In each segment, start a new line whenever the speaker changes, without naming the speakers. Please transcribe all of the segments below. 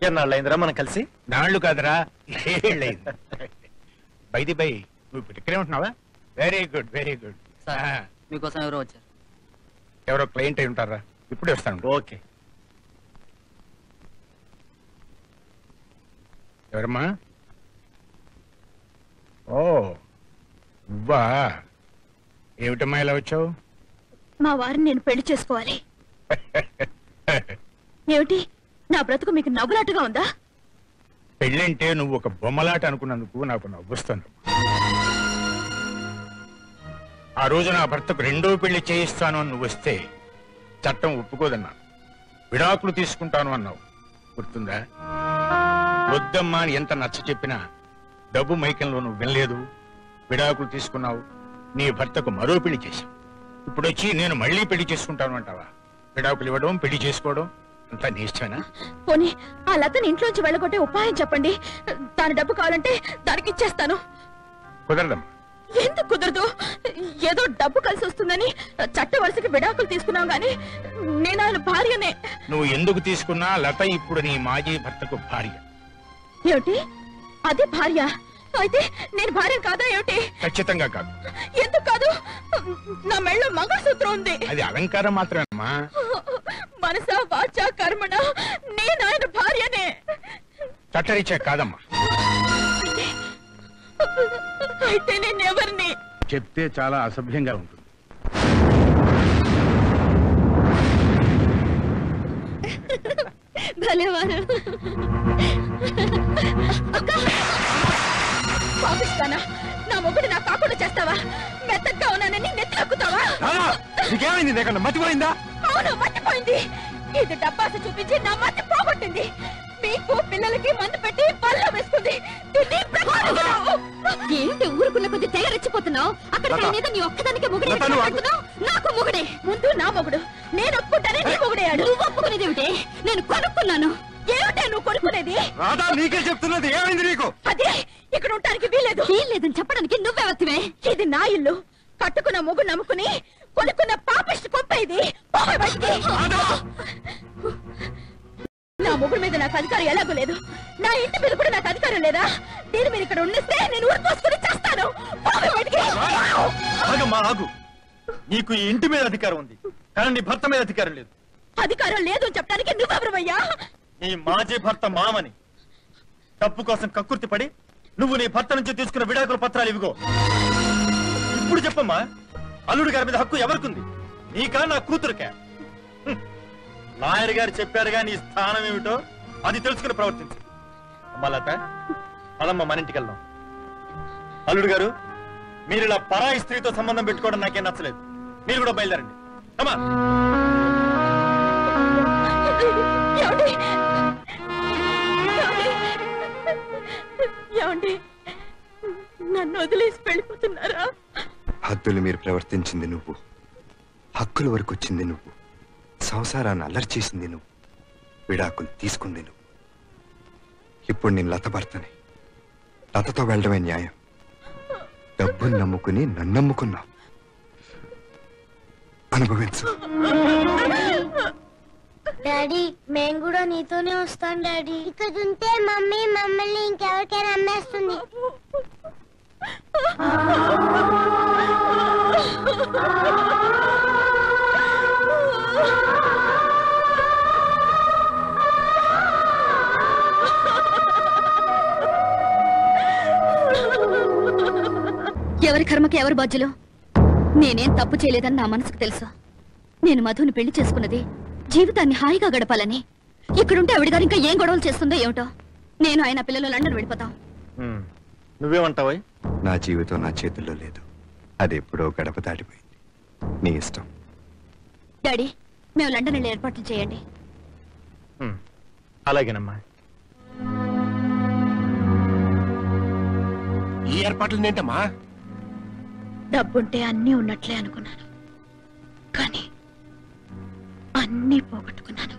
ఎన్నాళ్ళైందిరా మనం కలిసి?
నాళ్ళు కాదురా, ఏళ్ళైంది. బైది బై, నువ్వు ఇప్పుడు ఇక్కడే ఉంటున్నావా? Very good, very good.
మీకోసం ఎవరో వచ్చారు.
ఎవరో క్లయింట్ అయి ఉంటారా? ఇప్పుడే వస్తాను.
ఓకే.
ఎవరమ్మా? ఓ నువ్వా? ఏమిటమ్మా ఇలా వచ్చావు?
మా వారిని నేను పెళ్లి చేసుకోవాలి. ఏమిటి నా బ్రతుకు మీకు నవ్వులాటగా ఉందా?
పెళ్ళంటే నువ్వు ఒక బొమ్మలాట అనుకున్నందుకు నాకు నవ్వుస్తాను. ఆ రోజు నా భర్తకు రెండో పెళ్లి చేయిస్తాను అని నువ్వు వస్తే చట్టం ఒప్పుకోదన్నాను. విడాకులు తీసుకుంటాను అన్నావు, గుర్తుందా? వద్దమ్మా అని ఎంత నచ్చ చెప్పినా డబ్బు మైకంలో నువ్వు వినలేదు, విడాకులు తీసుకున్నావు. నీ భర్తకు మరో పెళ్లి చేశావు. ఇప్పుడు వచ్చి నేను మళ్ళీ పెళ్లి చేసుకుంటాను అంటావా? విడాకులు ఇవ్వడం, పెళ్లి చేసుకోవడం అంతా నీ ఇష్టమేనా?
పోనీ ఆ లతని ఇంట్లోంచి వెళ్ళగొట్టే ఉపాయం చెప్పండి. దాని డబ్బు కావాలంటే దానికి ఇచ్చేస్తాను.
కుదరదమ్మా.
ఎందుకు కుదరదు? ఏదో డబ్బు కలిసి వస్తుందని చట్ట వలసకి విడాకులు తీసుకున్నాం గాని నేను ఆయన భార్యనే.
నువ్వు ఎందుకు తీసుకున్నా లత ఇప్పుడు నీ మాజీ భర్తకు భార్య.
ఏమిటి? అదే భార్య అయితే నేను భార్య కాదా ఏమిటి?
ఖచ్చితంగా కాదు.
ఎందుకు కాదు? నా మెళ్ళో మంగళసూత్రం ఉంది.
అది అలంకారం మాత్రమేమ్మా.
మనసా వాచా కర్మణ నేను ఆయన భార్యనే.
చట్టరీత్యా కాదమ్మా.
అయితే నేను ఎవరిని?
చెప్తే చాలా అసభ్యంగా ఉంటుంది.
భలేవారు. పాపిస్తానా? నా మొగుడు నా కాకుండా చేస్తావా? మెత్తగా ఉన్నానని నెత్తినక్కుతావా?
నీకేమైంది? లేకుండా మర్చిపోయిందా?
అవును, మర్చిపోయింది. ఇది డబ్బాస చూపించి నా మతి పోగొట్టింది. మీకు పిల్లలకి మందు పెట్టి పళ్ళ వేసుకుంది. ఏంటి ఊరుకున్న కొద్ది తెగ రెచ్చిపోతున్నావు? అక్కడ నీ ఒక్కదానికి మొగుడే. నాకు మొగుడే. ముందు నా మొగుడు. నేను ఒప్పుకుంటానే నీ మొగుడేయాడు. నువ్వు ఒప్పుకునేది ఏమిటి? నేను కొనుక్కున్నాను. ఏమిటే నువ్వు కొనుక్కునేది?
రాధా, నీకే చెప్తున్నది. ఏమైంది నీకు?
అదే ఇక్కడ ఉండటానికి వీల్లేదు. వీల్లేదని చెప్పడానికి నువ్వెవత్తివే? ఇది నా ఇల్లు. కట్టుకున్న మొగుడు నమ్ముకుని కొనుక్కున్న పాపిష్టి కొంప ఇది. నా మొగుడు మీద నాకు అధికారం ఎలాగో లేదు. నా ఇంటి మీద కూడా నాకు అధికారం లేదా? నేను మీరు ఇక్కడ ఉండిస్తే నేను ఊరు పోసుకుని చేస్తాను.
ఆగు. నీకు ఈ ఇంటి మీద అధికారం ఉంది, కానీ నీ భర్త మీద అధికారం లేదు.
అధికారం లేదు అని చెప్పడానికి నువ్వెవరమయ్యా?
నీ మాజీ భర్త మామని. డబ్బు కోసం కక్కుర్తి పడి నువ్వు నీ భర్త నుంచి తీసుకున్న విడాకుల పత్రాలు ఇవిగో. ఇప్పుడు చెప్పమ్మా, అల్లుడి గారి మీద హక్కు ఎవరికుంది? నీకా, నా కూతురుకా? లాయర్ గారు చెప్పారుగా నీ స్థానం ఏమిటో, అది తెలుసుకుని ప్రవర్తించు. అమ్మా లత, పదమ్మ, మన ఇంటికి వెళ్దాం. అల్లుడు గారు, మీరు ఇలా పరాయి స్త్రీతో సంబంధం పెట్టుకోవడం నాకేం నచ్చలేదు. మీరు కూడా బయలుదేరండి. అమ్మా.
ఏమండి, నన్ను వదిలేసి వెళ్ళిపోతున్నారా?
హద్దులు మీరు ప్రవర్తించింది నువ్వు, హక్కుల వరకు వచ్చింది నువ్వు, సంసారాన్ని అల్లరి చేసింది నువ్వు, విడాకులు తీసుకుంది నువ్వు. ఇప్పుడు నేను లత భర్తని. లతతో వెళ్ళడమే న్యాయం. డబ్బుని నమ్ముకుని నన్ను నమ్ముకున్నావు. అనుభవించు.
డాడీ, మేము కూడా నీతోనే వస్తాం డాడీ. ఇక్కడ ఉంటే మమ్మీ మమ్మల్ని ఇంకెవరికైనా అమ్మేస్తుంది.
ఎవరి కర్మకి ఎవరు బాధ్యులు? నేనేం తప్పు చేయలేదని నా మనసుకు తెలుసు. నేను మధుని పెళ్లి చేసుకున్నది జీవితాన్ని హాయిగా గడపాలని. ఇక్కడుంటే ఆవిడ గారు ఇంకా ఏం గొడవలు చేస్తుందో ఏమిటో. నేను ఆయన పిల్లలు లండన్ వెళ్ళిపోతాం.
నువ్వేమంటావా?
నా జీవితం నా చేతుల్లో లేదు. అది ఎప్పుడో గడప దాటిపోయింది. నీ ఇష్టం.
డాడీ, మేము లండన్ వెళ్ళి ఏర్పాట్లు చేయండి.
అలాగేనమ్మా.
ఈ ఏర్పాట్లు ఏంటమ్మా?
డబ్బుంటే అన్నీ ఉన్నట్లే అనుకున్నాను, కానీ అన్నీ పోగొట్టుకున్నాను.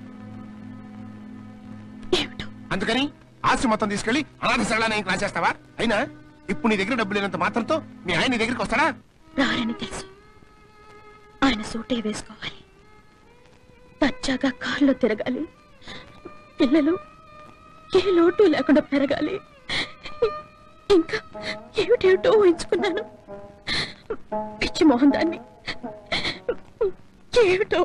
ఏమిటో.
అందుకని ఆస్తి మొత్తం తీసుకెళ్లి అనాథ శరణాలయం రాసేస్తావా? అయినా ఇప్పుడు నీ దగ్గర డబ్బు లేనంత మాత్రంతో మీ ఆయన నీ దగ్గరికి వస్తాడా?
రారని తెలుసు. ఆయన సూటే వేసుకోవాలి, దర్జాగా కాళ్ళు తిరగాలి, పిల్లలు ఏ లోటు లేకుండా పెరగాలి. ఇంకా ఏమిటేమిటో ఊహించుకున్నాను. పిచ్చి మోహన్ దాన్ని ఏమిటో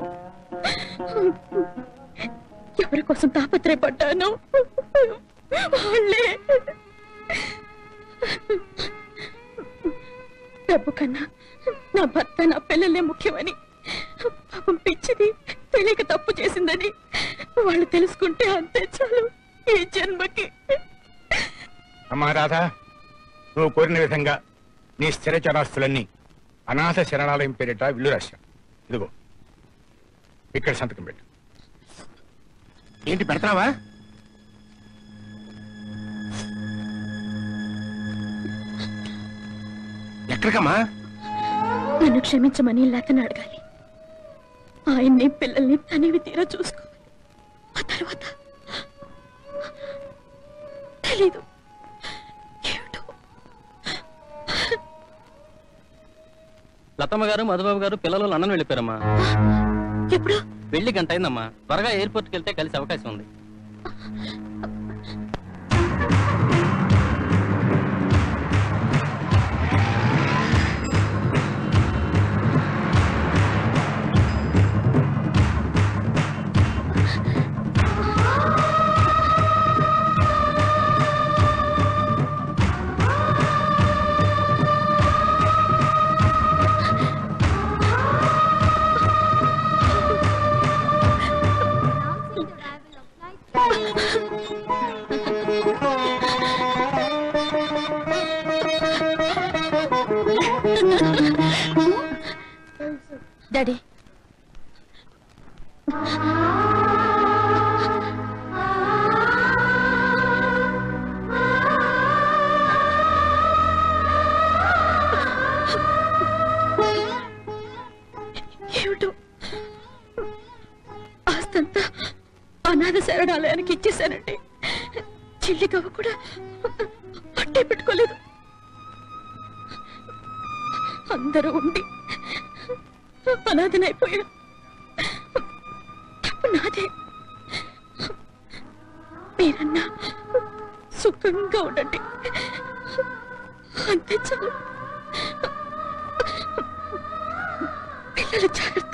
ఎవరి కోసం తాపత్రయపడ్డాను వాళ్ళే. డబ్బు కన్నా నా భర్త నా పిల్లలే ముఖ్యమని, పాపం పిచ్చిది తెలియక తప్పు చేసిందని వాళ్ళు తెలుసుకుంటే అంతే చాలు ఈ జన్మకి.
అమ్మా రాధా, నువ్వు కోరిన విధంగా నీ స్థిర చరాస్తులన్నీ అనాథ శరణాలయం పేరిట విల్లు రాశా. ఇదిగో ఇక్కడ సంతకం పెట్టు.
ఏంటి పెడతావా? ఎక్కడికమ్మా?
నన్ను క్షమించమని లతను అడగాలి. ఆయన్ని పిల్లల్ని తనివి తీరా చూసుకోవాలి. ఆ తర్వాత తెలీదు ఏమిటో.
లతమ్మ గారు మధుబాబు గారు పిల్లలు లండన్ వెళ్ళిపోయారమ్మా.
ఎప్పుడు?
వెళ్ళి గంట అయిందమ్మా. త్వరగా ఎయిర్పోర్ట్కి వెళ్తే కలిసి అవకాశం ఉంది.
డాడీ, ఏమిటో ఆస్తంతా అనాథ శరణాలయానికి ఇచ్చేశానండి. చిల్లిగవ్వ కూడా అట్టే పెట్టుకోలేదు. అందరూ ఉండి అనాథనైపోయా. తప్పు నాదే. మీరన్నా సుఖంగా ఉండండి, అంతే చాలు. పిల్లల జాగ్రత్త.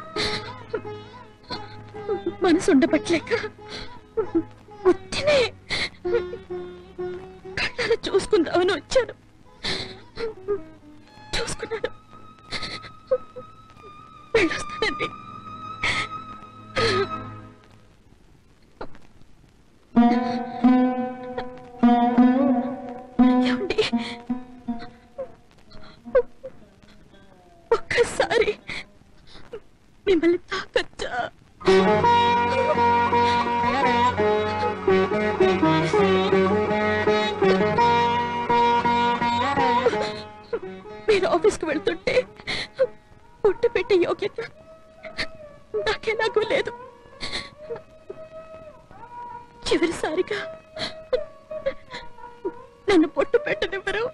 మనసు ఉండబట్టలేక ఉత్తినే కళ్ళారా చూసుకుందామని వచ్చాను. చూసుకున్నాను. వెళ్ళొస్తానండి. ఏమండి, ఒక్కసారి మిమ్మల్ని తాకచ్చా? మీరు ఆఫీస్కి వెళ్తుంటే పుట్టు పెట్టే యోగ్యత నాకెలాగూ లేదు. చివరిసారిగా నన్ను పొట్టు పెట్టనివ్వరు.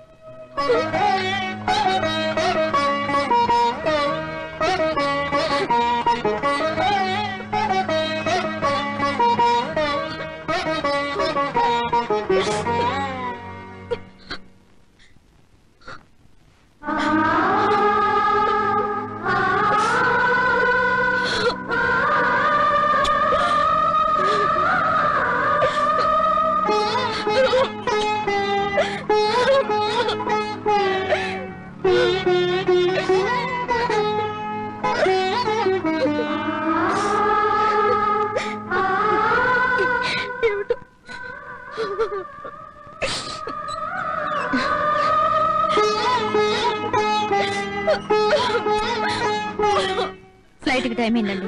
ఫ్లైట్కి టైం ఏంటండి?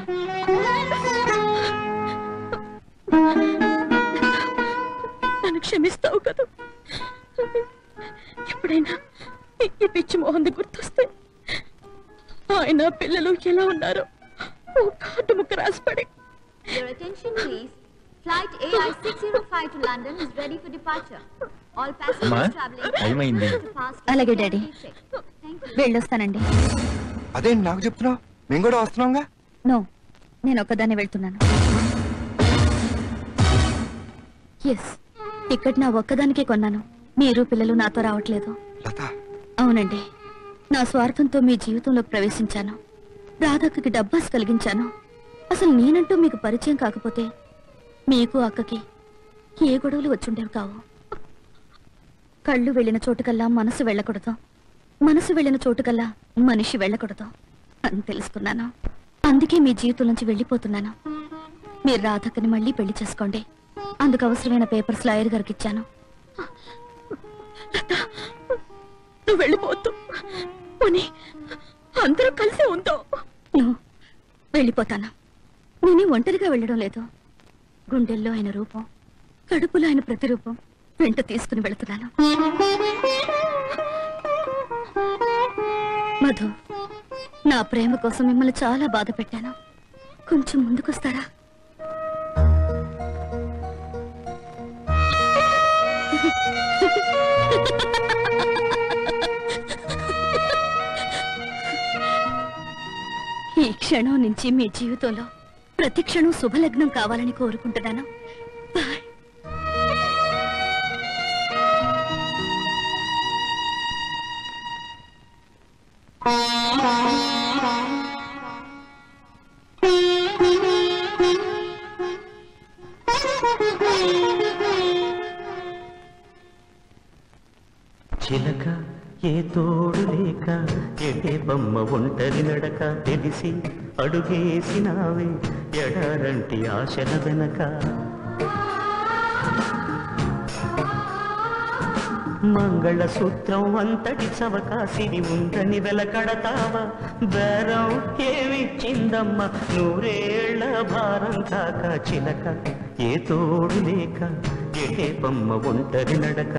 నన్ను క్షమిస్తావు కదా? ఎప్పుడైనా ఈ పిచ్చి మోహన్ గుర్తొస్తే ఆయన పిల్లలు ఎలా ఉన్నారో ఓ కార్డు ముక్క రాసిపడి.
Your attention please. Flight AI605 to London is ready for departure. All passengers traveling to pass.
అలాగే డాడీ,
Thank you.
వెళ్ళొస్తానండి.
అదేంటి నాకు చెప్తున్నావు? మేము కూడా వస్తున్నాంగా.
నో, నేను ఒక్కదాన్ని వెళ్తున్నాను. ఎస్, టికెట్ నా ఒక్కదానికే కొన్నాను. మీరు పిల్లలు నాతో రావట్లేదు.
లత,
అవునండి, నా స్వార్థంతో మీ జీవితంలోకి ప్రవేశించాను. రాధక్కకి డబ్బాస్ కలిగించాను. అసలు నేనంటూ మీకు పరిచయం కాకపోతే మీకు అక్కకి ఏ గొడవలు వచ్చుండేవి కావు. కళ్ళు వెళ్ళిన చోటుకల్లా మనసు వెళ్ళకూడదు, మనసు వెళ్ళిన చోటుకల్లా మనిషి వెళ్ళకూడదు అని తెలుసుకున్నాను. అందుకే మీ జీవితం నుంచి వెళ్ళిపోతున్నాను. మీరు రాధక్కని మళ్ళీ పెళ్లి చేసుకోండి. అందుకు అవసరమైన పేపర్స్ లాయర్ గారికి ఇచ్చాను. నువ్వు వెళ్ళిపోతూ అందరూ కలిసే ఉందో. నువ్వు వెళ్ళిపోతాను. నేనే ఒంటరిగా వెళ్ళడం లేదు. గుండెల్లో ఆయన రూపం, కడుపులో ఆయన ప్రతిరూపం వెంట తీసుకుని వెళుతున్నాను. మధు, నా ప్రేమ కోసం మిమ్మల్ని చాలా బాధ పెట్టాను. కొంచెం ముందుకొస్తారా? ఈ క్షణం నుంచి మీ జీవితంలో ప్రతి క్షణం శుభలగ్నం కావాలని కోరుకుంటున్నాను. బాయ్.
చిలక ఏ తోడు లేక ఎడే బొమ్మ ఒంటరి నడక తెలిసి అడుగేసినావే ఎడారంటి ఆశల వెనక. మంగళసూత్రం అంతటి చవక సిరి ఉందని వెలకడతావా? బేరం ఏమిచ్చిందమ్మ నూరేళ్ల భారం కాక. చిలక ఏ తోడు లేక ఎడే బొమ్మ ఒంటరి నడక